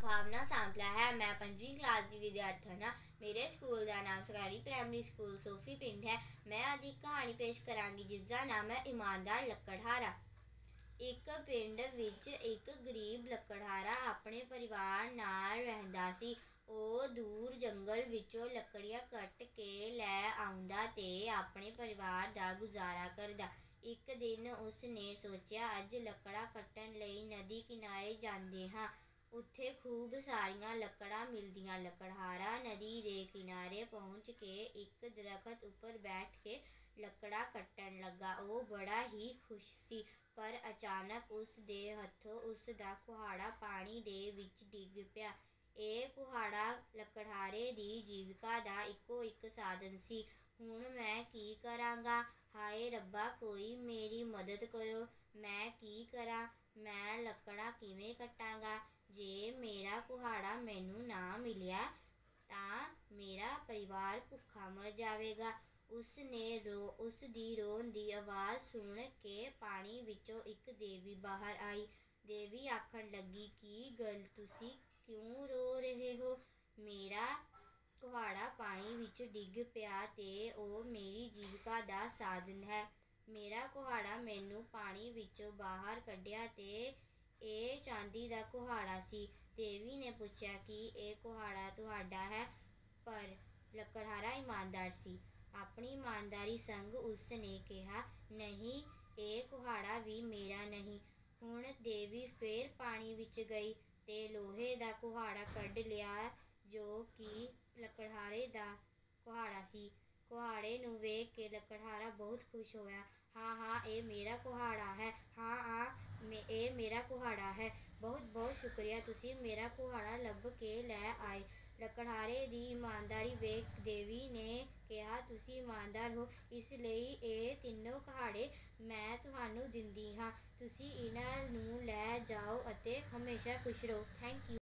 भावना सांपला है। मैं 5वीं क्लास की विद्यार्थी हाँ। मेरे स्कूल का नाम सरकारी प्राइमरी स्कूल सोफी पिंड है। मैं अज एक कहानी पेश करांगी जिसका नाम है ईमानदार लकड़हारा। एक पिंड विच एक गरीब लकड़हारा अपने परिवार नाल रहिंदा सी। ਉਹ दूर जंगल विचों लकड़ियां कट के लै आउंदा ते अपने परिवार दा गुजारा करदा। एक दिन उसने सोचा अज लकड़ा कट्टण लई नदी किनारे जांदे हां। उत्थे खूब सारियां लकड़ां मिलदियां। लकड़हारा नदी दे किनारे पहुंच के एक दरखत उपर बैठ के लकड़ा कट्टण लगा। वो बड़ा ही खुश सी, पर अचानक उस दे हथों उस दा कुहाड़ा पानी दे विच डिग पिया। ਇਹ ਕੁਹਾੜਾ ਲਕੜਹਾਰੇ ਦੀ ਜੀਵਿਕਾ ਦਾ ਇੱਕੋ ਇੱਕ ਸਾਧਨ ਸੀ। ਹੁਣ ਮੈਂ ਕੀ ਕਰਾਂਗਾ? ਹਾਏ ਰੱਬਾ, ਕੋਈ ਮੇਰੀ ਮਦਦ ਕਰੋ। ਮੈਂ ਕੀ ਕਰਾਂ? ਮੈਂ ਲੱਕੜਾਂ ਕਿਵੇਂ ਕੱਟਾਂਗਾ? ਜੇ ਮੇਰਾ ਕੁਹਾੜਾ ਮੈਨੂੰ ਨਾ ਮਿਲਿਆ ਤਾਂ ਮੇਰਾ ਪਰਿਵਾਰ ਭੁੱਖਾ ਮਰ ਜਾਵੇਗਾ। ਉਸ ਦੀ ਰੋਣ ਦੀ ਆਵਾਜ਼ ਸੁਣ ਕੇ ਪਾਣੀ ਵਿੱਚੋਂ ਇੱਕ ਦੇਵੀ ਬਾਹਰ ਆਈ। ਦੇਵੀ ਆਖਣ ਲੱਗੀ, ਕੀ ਗੱਲ, ਤੁਸੀਂ ਕਿਉਂ ਰੋ ਰਹੇ ਹੋ? ਮੇਰਾ ਕੁਹਾੜਾ ਪਾਣੀ ਵਿੱਚ ਡਿੱਗ ਪਿਆ ਤੇ ਉਹ ਮੇਰੀ ਜੀਵਿਕਾ ਦਾ ਸਾਧਨ ਹੈ। ਮੇਰਾ ਕੁਹਾੜਾ ਮੈਨੂੰ ਪਾਣੀ ਵਿੱਚੋਂ ਬਾਹਰ ਕੱਢਿਆ ਤੇ ਇਹ ਚਾਂਦੀ ਦਾ ਕੁਹਾੜਾ ਸੀ। ਦੇਵੀ ਨੇ ਪੁੱਛਿਆ ਕਿ ਇਹ ਕੁਹਾੜਾ ਤੁਹਾਡਾ ਹੈ? ਪਰ ਲਕੜਹਾਰਾ ਈਮਾਨਦਾਰ ਸੀ। ਆਪਣੀ ਈਮਾਨਦਾਰੀ ਸੰਗ ਉਸ ਨੇ ਕਿਹਾ, ਨਹੀਂ, ਇਹ ਕੁਹਾੜਾ ਵੀ ਮੇਰਾ ਨਹੀਂ। ਹੁਣ ਦੇਵੀ ਫੇਰ ਪਾਣੀ ਵਿੱਚ ਗਈ ਤੇ ਲੋਹੇ ਦਾ ਕੁਹਾੜਾ ਕੱਢ ਲਿਆ ਜੋ ਕਿ ਲਕੜਹਾਰੇ ਦਾ ਕੁਹਾੜਾ ਸੀ। ਕੁਹਾੜੇ ਨੂੰ ਵੇਖ ਕੇ ਲਕੜਹਾਰਾ ਬਹੁਤ ਖੁਸ਼ ਹੋਇਆ। ਹਾਂ, ਇਹ ਮੇਰਾ ਕੁਹਾੜਾ ਹੈ। ਇਹ ਮੇਰਾ ਕੁਹਾੜਾ ਹੈ। ਬਹੁਤ ਬਹੁਤ ਸ਼ੁਕਰੀਆ, ਤੁਸੀਂ ਮੇਰਾ ਕੁਹਾੜਾ ਲੱਭ ਕੇ ਲੈ ਆਏ। ਲਕੜਹਾਰੇ ਦੀ ਇਮਾਨਦਾਰੀ ਵੇਖ ਦੇਵੀ ਨੇ ਕਿਹਾ, ਤੁਸੀਂ ਇਮਾਨਦਾਰ ਹੋ, ਇਸ ਲਈ ਇਹ ਤਿੰਨੋਂ ਕੁਹਾੜੇ ਮੈਂ ਤੁਹਾਨੂੰ ਦਿੰਦੀ ਹਾਂ। ਤੁਸੀਂ ਇਹਨਾਂ ਨੂੰ ਲੈ ਜਾਓ ਅਤੇ ਹਮੇਸ਼ਾ ਖੁਸ਼ ਰਹੋ। Thank you.